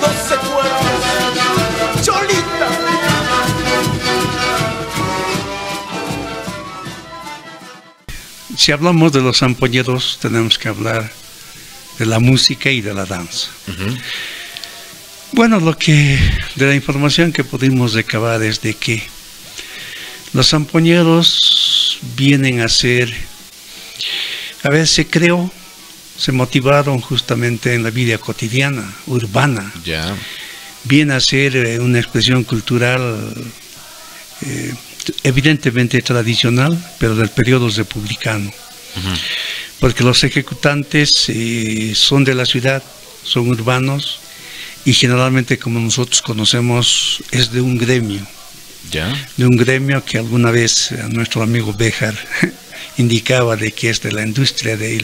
no se fuera. Cholita. Si hablamos de los zampoñeros, tenemos que hablar de la música y de la danza. Bueno, de la información que pudimos recabar es de que los zampoñeros vienen a ser, a ver, se motivaron justamente en la vida cotidiana, urbana. Ya. Viene a ser una expresión cultural evidentemente tradicional, pero del periodo republicano. Porque los ejecutantes son de la ciudad, son urbanos, y generalmente, como nosotros conocemos, es de un gremio. ¿Ya? De un gremio que alguna vez nuestro amigo Béjar indicaba de que es de la industria de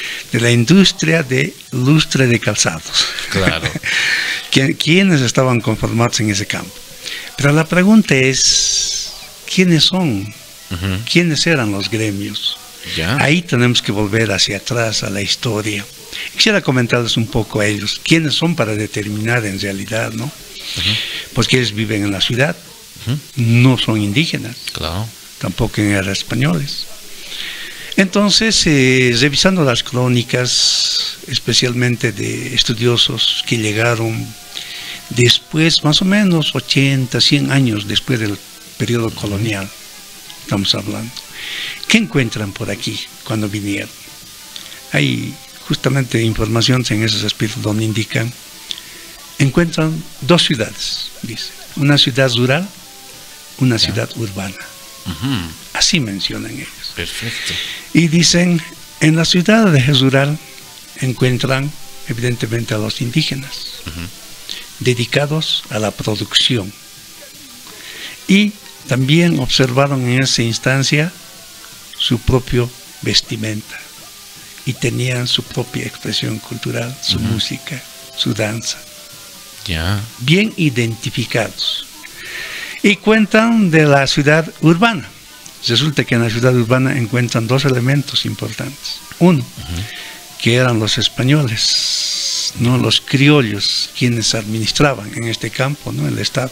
lustre de calzados. Claro. ¿Quiénes estaban conformados en ese campo? Pero la pregunta es, ¿quiénes son? ¿Quiénes eran los gremios? ¿Ya? Ahí tenemos que volver hacia atrás a la historia. Quisiera comentarles un poco a ellos, quiénes son para determinar en realidad, ¿no? Porque ellos viven en la ciudad, no son indígenas, Claro. tampoco eran españoles. Entonces, revisando las crónicas, especialmente de estudiosos que llegaron después, más o menos 80, 100 años después del periodo colonial, estamos hablando, ¿qué encuentran por aquí cuando vinieron? Hay justamente informaciones en esos escritos donde indican, encuentran dos ciudades, dice, una ciudad rural, una ciudad urbana. Así mencionan ellos. Perfecto. Y dicen, en la ciudad rural encuentran evidentemente a los indígenas, dedicados a la producción. Y también observaron en esa instancia su propio vestimenta. Y tenían su propia expresión cultural, su música, su danza. Ya. Bien identificados. Y cuentan de la ciudad urbana. Resulta que en la ciudad urbana encuentran dos elementos importantes. Uno, que eran los españoles, ¿no? Los criollos, quienes administraban en este campo, ¿no? El Estado.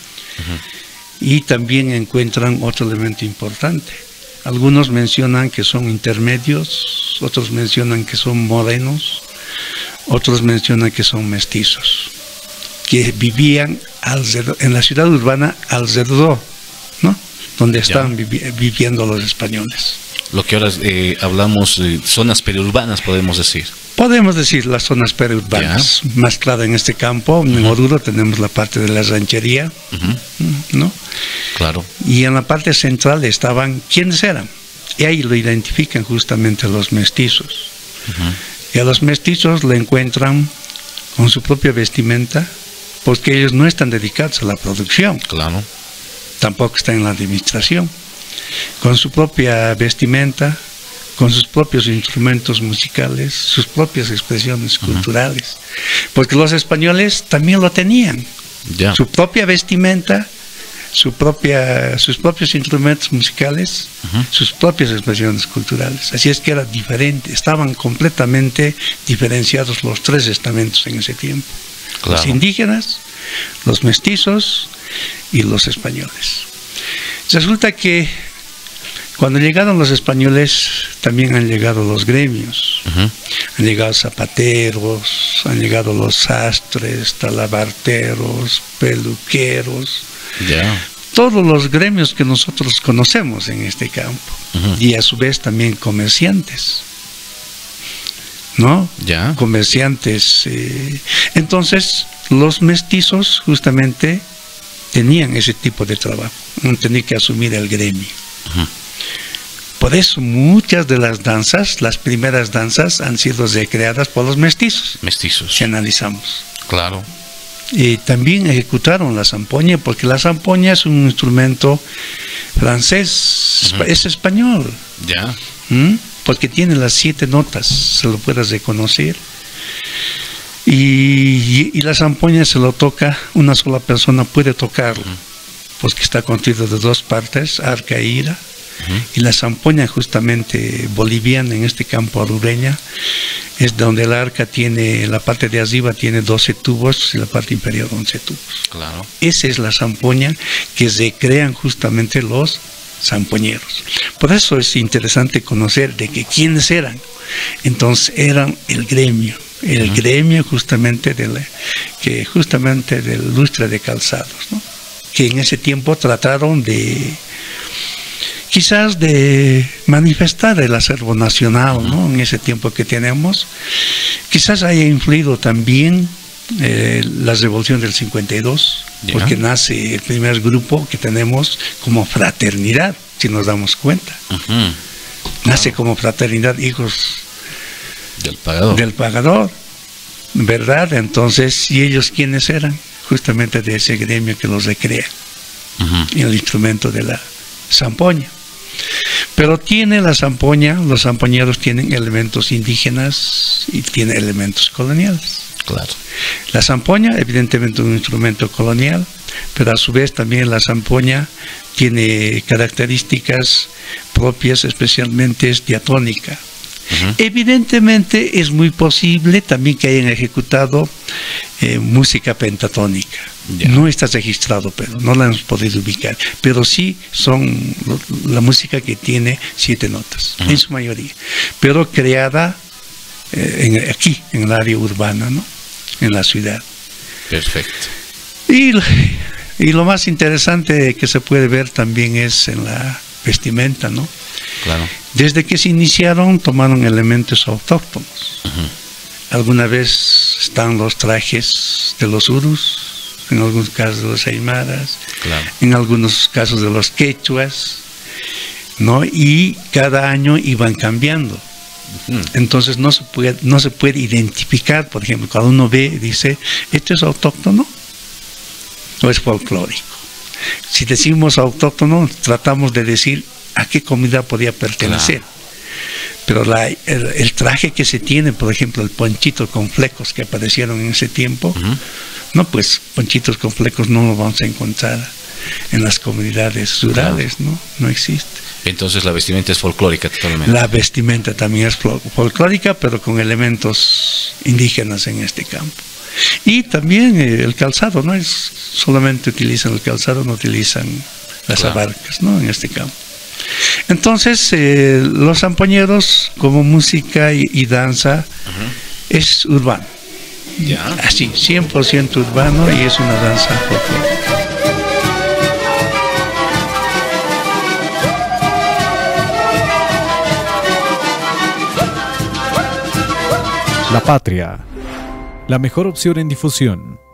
Y también encuentran otro elemento importante. Algunos mencionan que son intermedios, otros mencionan que son morenos, otros mencionan que son mestizos, que vivían en la ciudad urbana alrededor, ¿no? Donde estaban viviendo los españoles. Lo que ahora hablamos de zonas periurbanas, podemos decir. Podemos decir las zonas periurbanas. Más claro, en este campo, en Oruro, tenemos la parte de la ranchería, ¿no? Claro. Y en la parte central estaban, ¿quiénes eran? Y ahí lo identifican justamente los mestizos. Y a los mestizos lo encuentran con su propia vestimenta, porque ellos no están dedicados a la producción. Claro. Tampoco están en la administración. Con su propia vestimenta, con sus propios instrumentos musicales, sus propias expresiones culturales. Porque los españoles también lo tenían. Ya. Su propia vestimenta, sus propios instrumentos musicales, sus propias expresiones culturales. Así es que era diferente, estaban completamente diferenciados los tres estamentos en ese tiempo. Claro. Los indígenas, los mestizos y los españoles. Resulta que cuando llegaron los españoles, también han llegado los gremios. Han llegado zapateros, han llegado los sastres, talabarteros, peluqueros. Ya. Todos los gremios que nosotros conocemos en este campo. Y a su vez también comerciantes, ¿no? Ya. Comerciantes. Entonces, los mestizos justamente tenían ese tipo de trabajo. Tenían que asumir el gremio. Por eso muchas de las danzas, las primeras danzas, han sido recreadas por los mestizos. Mestizos. Si analizamos. Claro. Y también ejecutaron la zampoña, porque la zampoña es un instrumento francés, es español. Ya. Porque tiene las 7 notas, se lo puede reconocer. Y la zampoña se lo toca, una sola persona puede tocarlo, porque está construido de 2 partes, arca e ira. Y la zampoña justamente boliviana en este campo arureña es donde el arca tiene, la parte de arriba tiene 12 tubos y la parte inferior 11 tubos. Claro. Esa es la zampoña que recrean justamente los zampoñeros. Por eso es interesante conocer de que quiénes eran. Entonces eran el gremio justamente del lustre de calzados, ¿no? Que en ese tiempo trataron de quizás de manifestar el acervo nacional, ¿no? En ese tiempo que tenemos. Quizás haya influido también la revolución del 52, porque nace el primer grupo que tenemos como fraternidad, si nos damos cuenta. Nace como fraternidad, hijos del pagador, ¿verdad? Entonces, ¿y ellos quiénes eran? Justamente de ese gremio que los recrea, en el instrumento de la zampoña. Pero tiene la zampoña, los zampoñeros tienen elementos indígenas y tienen elementos coloniales. Claro. La zampoña, evidentemente, un instrumento colonial, pero a su vez también la zampoña tiene características propias, especialmente es diatónica. Evidentemente es muy posible también que hayan ejecutado música pentatónica. No está registrado, pero no la hemos podido ubicar. Pero sí son la música que tiene 7 notas, en su mayoría. Pero creada aquí, en el área urbana, ¿no? En la ciudad. Perfecto. Y lo más interesante que se puede ver también es en la vestimenta, ¿no? Claro. Desde que se iniciaron tomaron elementos autóctonos. Alguna vez están los trajes de los urus, en algunos casos de los aymaras, en algunos casos de los quechuas, ¿no? Y cada año iban cambiando. Entonces no se puede identificar, por ejemplo, cuando uno ve, dice, ¿esto es autóctono o es folclórico? Si decimos autóctono, tratamos de decir a qué comunidad podía pertenecer. Pero el traje que se tiene, por ejemplo, el ponchito con flecos que aparecieron en ese tiempo, no, pues ponchitos con flecos no lo vamos a encontrar en las comunidades rurales, no existe. Entonces la vestimenta es folclórica totalmente. La vestimenta también es folclórica, pero con elementos indígenas en este campo. Y también el calzado, ¿no? Solamente utilizan el calzado, no utilizan las abarcas, ¿no? En este campo. Entonces, los zampoñeros, como música y danza, es urbano. Así, 100% urbano, y es una danza folclórica. La Patria, la mejor opción en difusión.